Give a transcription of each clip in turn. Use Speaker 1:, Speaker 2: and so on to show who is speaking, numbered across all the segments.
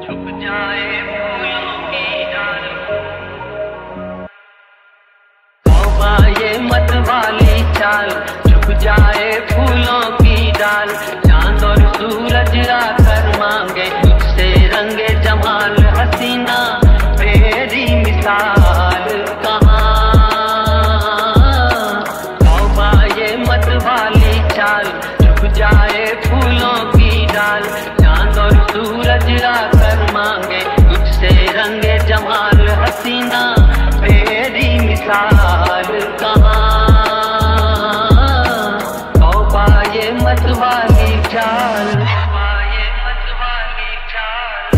Speaker 1: छुप जाए फूलों की डाल। तौबा ये मत वाली चाल, छुप जाए फूलों की डाल। चांद और सूरज आकर मांगे तुझसे रंगे जमाल हसीना, तेरी मिसाल कहाँ। तौबा ये मत वाली चाल, छुप जाए फूलों की डाल। चांद और सूरज आकर मांगे तुझसे रंगे जमाल हसीना, तेरी मिसाल कहाँ। तौबा ये मत वाली चाल, तौबा ये मत वाली चाल।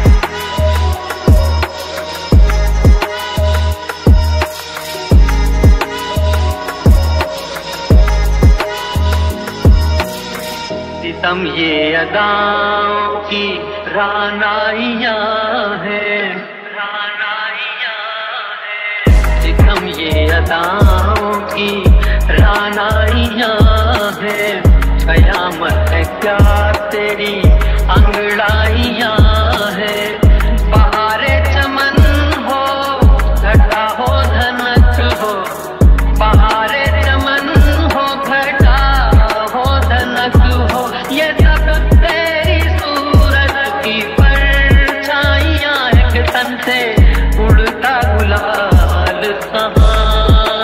Speaker 1: सितम ये अदाओं की रानाइयाँ हैं, सितम ये अदाओं की रानाइयाँ हैं। कयामत है क्या तेरी अंगड़ाइयाँ हैं। बहारे चमन हो, घटा हो धनक हो। बहारे चमन हो, घटा हो धनक हो। ये सब तेरी सूरत की परछाइयाँ एक तन से उड़ता गुलाल कहाँ।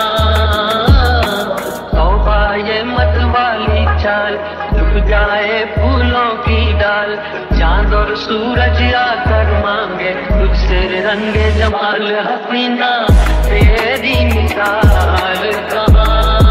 Speaker 1: तौबा ये मत वाली चाल, झुक जाए फूलों की डाल। चांद और सूरज आकर मांगे तुझसे रंगे जमाल हसीना, तेरी मिसाल कहाँ।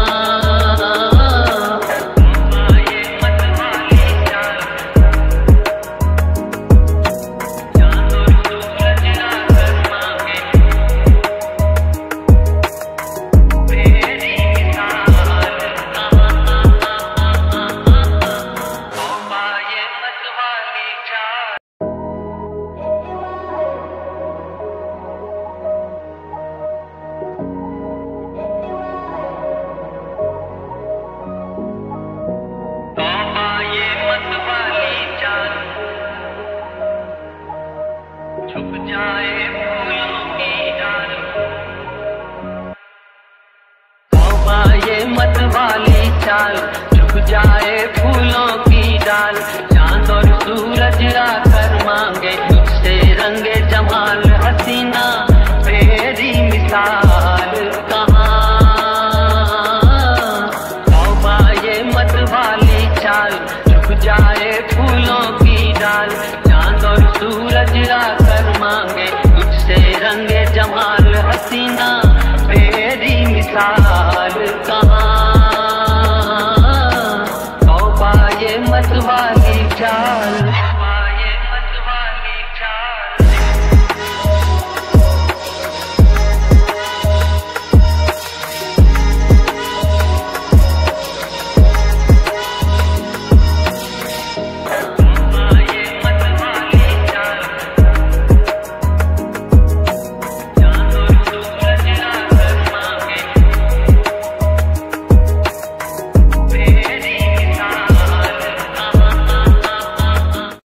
Speaker 1: छुप जाए फूलों की डाल। तौबा ये मत वाली चाल, छुप जाए फूलों